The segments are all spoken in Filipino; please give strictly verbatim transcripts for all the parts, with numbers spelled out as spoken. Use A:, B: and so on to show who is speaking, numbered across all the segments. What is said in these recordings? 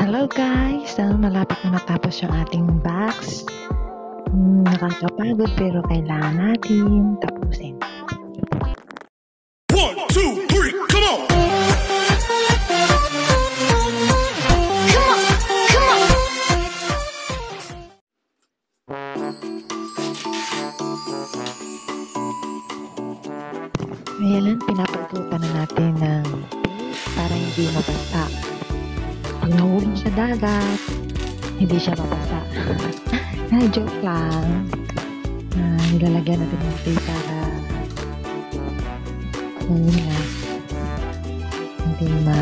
A: Hello guys! Ah, malapit na matapos yung ating box. Hmm, nakakapagod pero kailangan natin tapusin.
B: One, two, three, come on!
C: Come on, come on!
A: Ayan, pinapagkutan na natin ng paste para hindi mabasa. Pag nahulog sa dagat, hindi siya mabasa. Na joke lang. Ah, nilalagyan natin ng paste para yun nga, hindi ma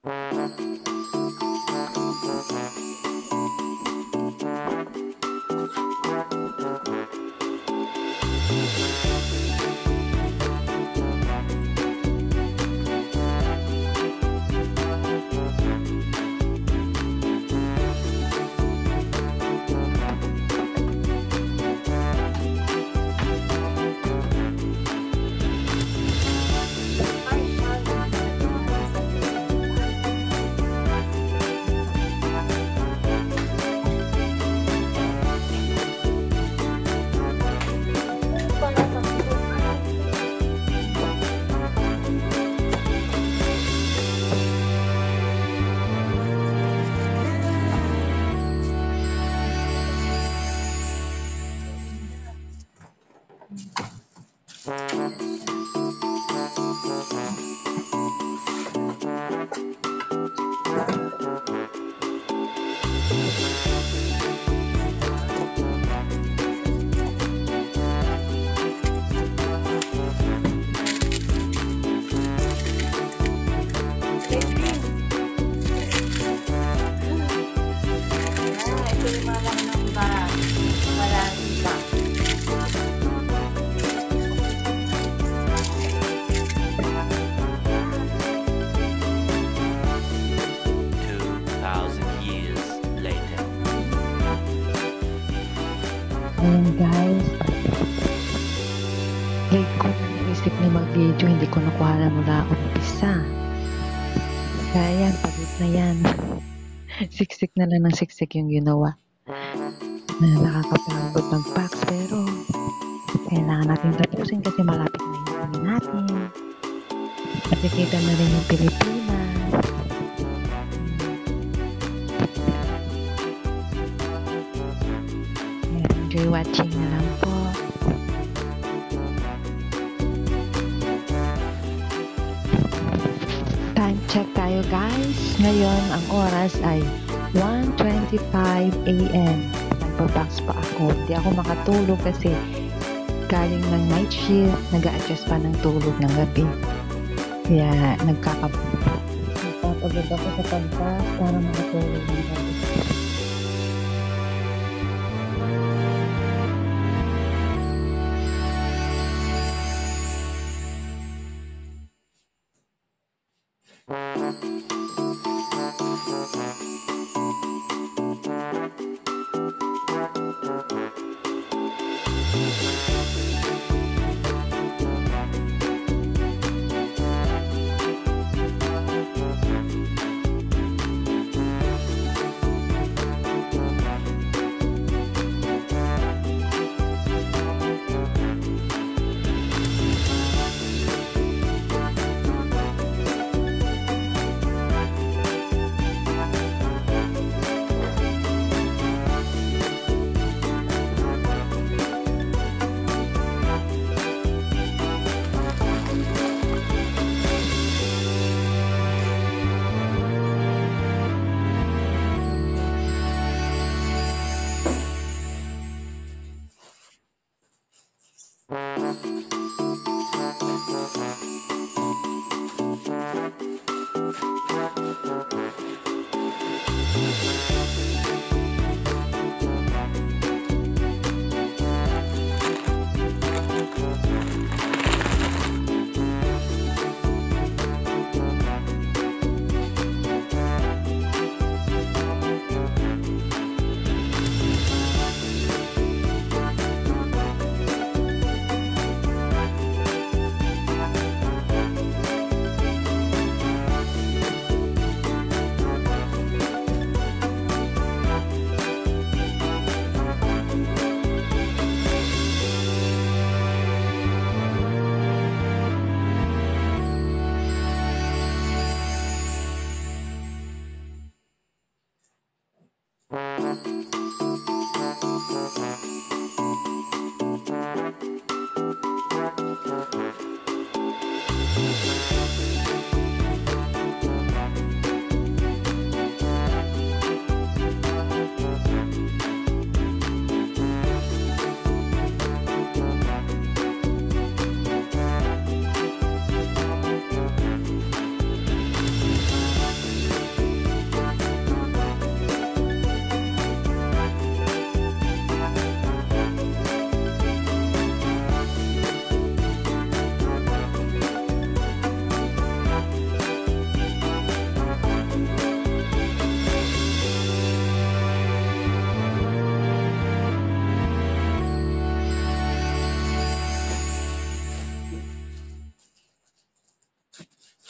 A: Ayan guys, late ko na naisip na mag-video, hindi ko nakuha na mula umpisa. Kaya yan, pagod na yan. Siksik na lang ng siksik yung ginawa. Na nakakapagod ng packs, pero kailangan natin tapusin kasi malapit na yung kami natin. Nakikita na rin yung Pilipinas. Enjoy watching na lang po. Time check tayo guys. Ngayon ang oras ay one twenty-five a m Nagbabox pa ako. Hindi ako makatulog kasi galing ng night shift. Nag-a-adjust pa ng tulog ng gabi. Kaya nagkakapagod ako sa pagbox para makatulog ng gabi.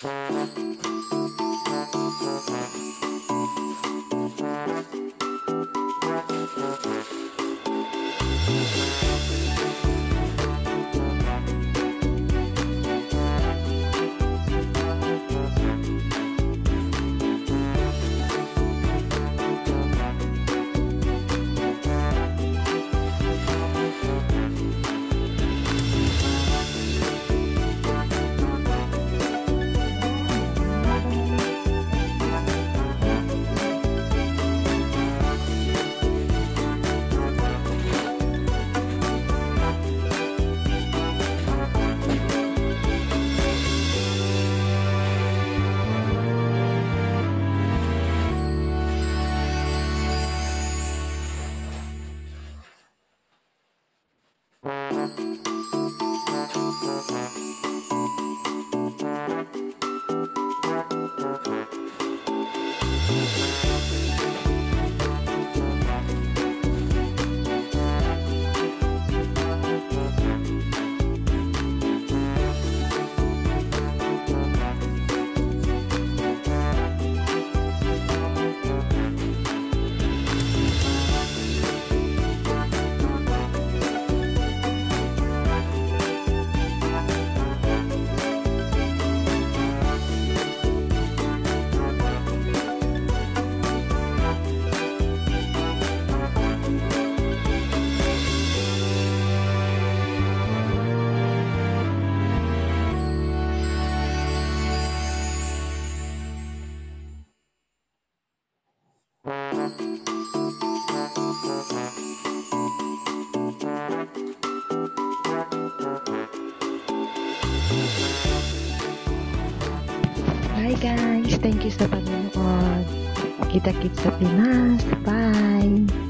A: Bye guys, thank you sa panonood. Kita-kits sa Pinas. Bye!